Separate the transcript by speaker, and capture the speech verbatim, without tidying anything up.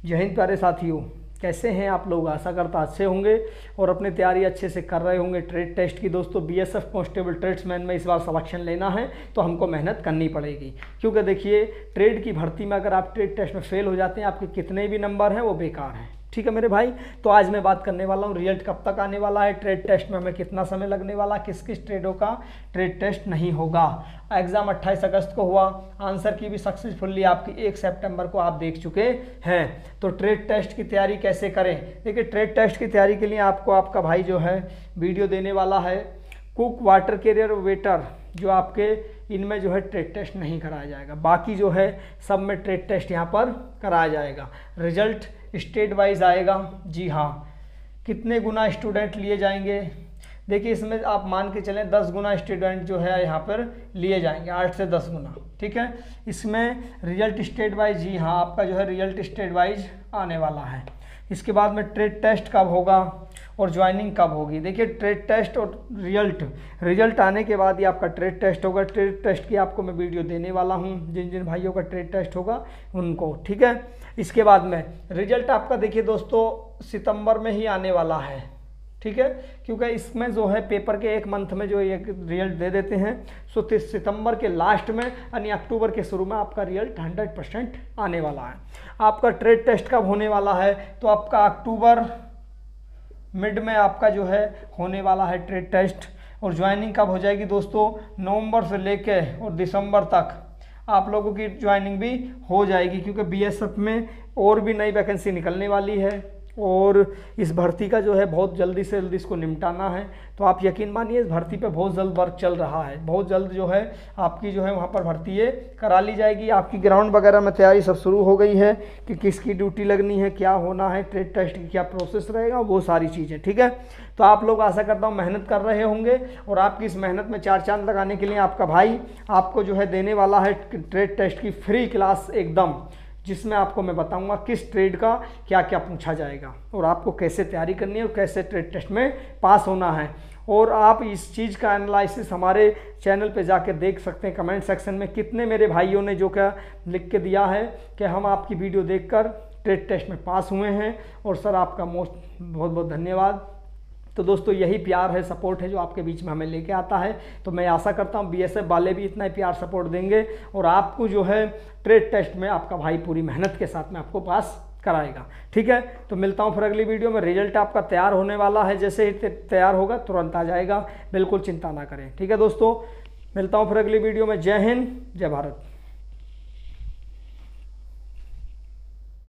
Speaker 1: जय हिंद प्यारे साथियों, कैसे हैं आप लोग। आशा करता अच्छे होंगे और अपनी तैयारी अच्छे से कर रहे होंगे ट्रेड टेस्ट की। दोस्तों बीएसएफ कांस्टेबल ट्रेड्समैन में इस बार सिलेक्शन लेना है तो हमको मेहनत करनी पड़ेगी, क्योंकि देखिए ट्रेड की भर्ती में अगर आप ट्रेड टेस्ट में फेल हो जाते हैं, आपके कितने भी नंबर हैं वो बेकार हैं। ठीक है मेरे भाई, तो आज मैं बात करने वाला हूँ रिजल्ट कब तक आने वाला है, ट्रेड टेस्ट में हमें कितना समय लगने वाला, किस किस ट्रेडों का ट्रेड टेस्ट नहीं होगा। एग्जाम अट्ठाईस अगस्त को हुआ, आंसर की भी सक्सेसफुली आपकी एक सितंबर को आप देख चुके हैं। तो ट्रेड टेस्ट की तैयारी कैसे करें। देखिए ट्रेड टेस्ट की तैयारी के लिए आपको आपका भाई जो है वीडियो देने वाला है कुक, वाटर कैरियर, वेटर, जो आपके इनमें जो है ट्रेड टेस्ट नहीं कराया जाएगा, बाकी जो है सब में ट्रेड टेस्ट यहाँ पर कराया जाएगा। रिजल्ट स्टेट वाइज आएगा। जी हाँ, कितने गुना स्टूडेंट लिए जाएंगे, देखिए इसमें आप मान के चलें दस गुना स्टूडेंट जो है यहाँ पर लिए जाएंगे, आठ से दस गुना। ठीक है, इसमें रिजल्ट स्टेट वाइज, जी हाँ आपका जो है रिजल्ट स्टेट वाइज आने वाला है। इसके बाद में ट्रेड टेस्ट कब होगा और ज्वाइनिंग कब होगी। देखिए ट्रेड टेस्ट और रिजल्ट रिजल्ट आने के बाद ही आपका ट्रेड टेस्ट होगा। ट्रेड टेस्ट की आपको मैं वीडियो देने वाला हूँ, जिन जिन भाइयों का ट्रेड टेस्ट होगा उनको। ठीक है, इसके बाद में रिजल्ट आपका देखिए दोस्तों सितंबर में ही आने वाला है। ठीक है, क्योंकि इसमें जो है पेपर के एक मंथ में जो ये रिजल्ट दे देते हैं, सो सितंबर के लास्ट में यानी अक्टूबर के शुरू में आपका रिजल्ट हंड्रेड परसेंट आने वाला है। आपका ट्रेड टेस्ट कब होने वाला है, तो आपका अक्टूबर मिड में आपका जो है होने वाला है ट्रेड टेस्ट। और ज्वाइनिंग कब हो जाएगी दोस्तों, नवंबर से लेके और दिसंबर तक आप लोगों की ज्वाइनिंग भी हो जाएगी, क्योंकि बीएसएफ में और भी नई वैकेंसी निकलने वाली है और इस भर्ती का जो है बहुत जल्दी से जल्दी इसको निपटाना है। तो आप यकीन मानिए इस भर्ती पे बहुत जल्द वर्क चल रहा है, बहुत जल्द जो है आपकी जो है वहाँ पर भर्ती ये करा ली जाएगी। आपकी ग्राउंड वगैरह में तैयारी सब शुरू हो गई है कि किसकी ड्यूटी लगनी है, क्या होना है, ट्रेड टेस्ट की क्या प्रोसेस रहेगा, वो सारी चीज़ें। ठीक है, तो आप लोग आशा करता हूँ मेहनत कर रहे होंगे और आपकी इस मेहनत में चार चांद लगाने के लिए आपका भाई आपको जो है देने वाला है ट्रेड टेस्ट की फ्री क्लास एकदम, जिसमें आपको मैं बताऊंगा किस ट्रेड का क्या क्या पूछा जाएगा और आपको कैसे तैयारी करनी है और कैसे ट्रेड टेस्ट में पास होना है। और आप इस चीज़ का एनालिसिस हमारे चैनल पे जाके देख सकते हैं। कमेंट सेक्शन में कितने मेरे भाइयों ने जो क्या लिख के दिया है कि हम आपकी वीडियो देखकर ट्रेड टेस्ट में पास हुए हैं, और सर आपका मोस्ट बहुत बहुत धन्यवाद। तो दोस्तों यही प्यार है, सपोर्ट है जो आपके बीच में हमें लेके आता है। तो मैं आशा करता हूँ बीएसएफ वाले भी इतना ही प्यार सपोर्ट देंगे और आपको जो है ट्रेड टेस्ट में आपका भाई पूरी मेहनत के साथ में आपको पास कराएगा। ठीक है, तो मिलता हूँ फिर अगली वीडियो में। रिजल्ट आपका तैयार होने वाला है, जैसे ही तैयार होगा तुरंत आ जाएगा, बिल्कुल चिंता ना करें। ठीक है दोस्तों, मिलता हूँ फिर अगली वीडियो में। जय हिंद, जय भारत।